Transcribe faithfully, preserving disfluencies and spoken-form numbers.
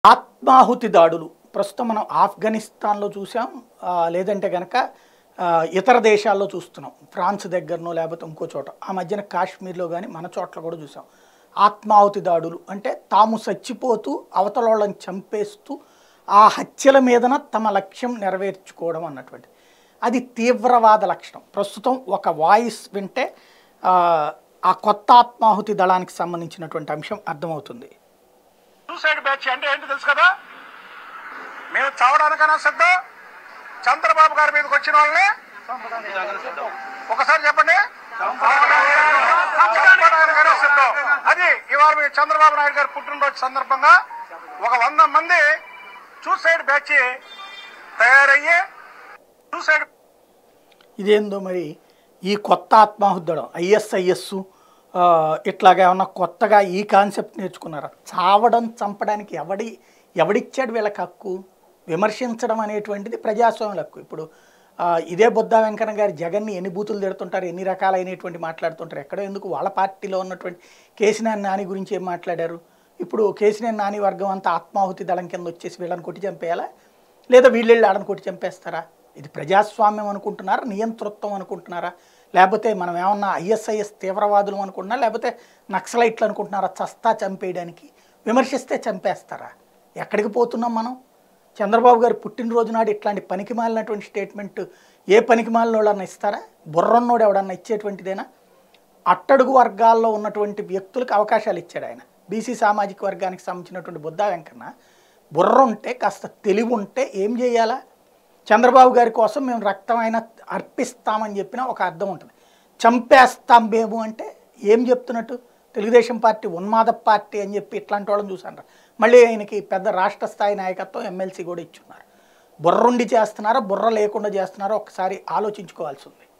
ఆత్మాహుతి దాడులు ప్రస్తుతం మనం ఆఫ్ఘనిస్తాన్లో చూసాం. లేదంటే కనుక ఇతర దేశాల్లో చూస్తున్నాం. ఫ్రాన్స్ దగ్గరనో లేకపోతే ఇంకో చోట. ఆ మధ్యన కాశ్మీర్లో కానీ మన చోట్ల కూడా చూసాం. ఆత్మాహుతి దాడులు అంటే తాము చచ్చిపోతూ అవతల వాళ్ళని చంపేస్తూ ఆ హత్యల మీదన తమ లక్ష్యం నెరవేర్చుకోవడం అన్నటువంటి అది తీవ్రవాద లక్షణం. ప్రస్తుతం ఒక వాయిస్ వింటే ఆ కొత్త ఆత్మాహుతి దళానికి సంబంధించినటువంటి అంశం అర్థమవుతుంది. సూసైడ్ బ్యాచ్ అంటే ఏంటి తెలుసు కదా? మేము చావడానికైనా సిద్ధం, చంద్రబాబు గారి మీదకి వచ్చిన వాళ్ళని ఒకసారి చెప్పండి, సిద్ధం. అది ఇవాళ మీ చంద్రబాబు నాయుడు గారి పుట్టినరోజు సందర్భంగా ఒక వంద మంది సూసైడ్ బ్యాచ్ తయారయ్యి సూసైడ్. ఇదేందో మరి ఈ కొత్త ఆత్మాహుతి దళం ఐఎస్ఐఎస్ ఇట్లాగా ఏమన్నా కొత్తగా ఈ కాన్సెప్ట్ నేర్చుకున్నారా? చావడం చంపడానికి ఎవడి ఎవడిచ్చాడు వీళ్ళకి హక్కు? విమర్శించడం అనేటువంటిది ప్రజాస్వామ్యం హక్కు. ఇప్పుడు ఇదే బొద్దా వెంకన్న గారు జగన్ని ఎన్ని బూతులు తిడుతుంటారు, ఎన్ని రకాలైనటువంటి మాట్లాడుతుంటారు. ఎక్కడో ఎందుకు వాళ్ళ పార్టీలో ఉన్నటువంటి కేసినేని నాని గురించి ఏం మాట్లాడారు? ఇప్పుడు కేసినేని నాని వర్గం అంతా ఆత్మాహుతి దళం కింద వచ్చేసి వీళ్ళని కొట్టి చంపేయాలా, లేదా వీళ్ళు వెళ్ళి ఆడని కొట్టి చంపేస్తారా? ఇది ప్రజాస్వామ్యం అనుకుంటున్నారా, నియంతృత్వం అనుకుంటున్నారా, లేకపోతే మనం ఏమన్నా ఐఎస్ఐఎస్ తీవ్రవాదులు అనుకుంటున్నారా, లేకపోతే నక్సలైట్లు అనుకుంటున్నారా? చస్తా చంపేయడానికి, విమర్శిస్తే చంపేస్తారా? ఎక్కడికి పోతున్నాం మనం? చంద్రబాబు గారు పుట్టినరోజు నాడు ఇట్లాంటి పనికి మాలినటువంటి స్టేట్మెంట్ ఏ పనికి మాలిన వాళ్ళన్నా ఇస్తారా? బుర్రన్నోడు ఎవడన్నా ఇచ్చేటువంటిదేనా? అట్టడుగు వర్గాల్లో ఉన్నటువంటి వ్యక్తులకు అవకాశాలు ఇచ్చాడు ఆయన. బీసీ సామాజిక వర్గానికి సంబంధించినటువంటి బొద్దా వెంకన్న బుర్ర ఉంటే, కాస్త తెలివి ఉంటే ఏం చేయాలా? చంద్రబాబు గారి కోసం మేము రక్తం అయినా అర్పిస్తామని చెప్పినా ఒక అర్థం ఉంటుంది. చంపేస్తాం మేము అంటే ఏం చెప్తున్నట్టు? తెలుగుదేశం పార్టీ ఉన్మాద పార్టీ అని చెప్పి ఇట్లాంటి వాళ్ళని చూసాను. మళ్ళీ ఆయనకి పెద్ద రాష్ట్ర స్థాయి నాయకత్వం ఎమ్మెల్సీ కూడా ఇచ్చున్నారు. బుర్రుండి చేస్తున్నారా, బుర్ర లేకుండా చేస్తున్నారో ఒకసారి ఆలోచించుకోవాల్సి ఉంది.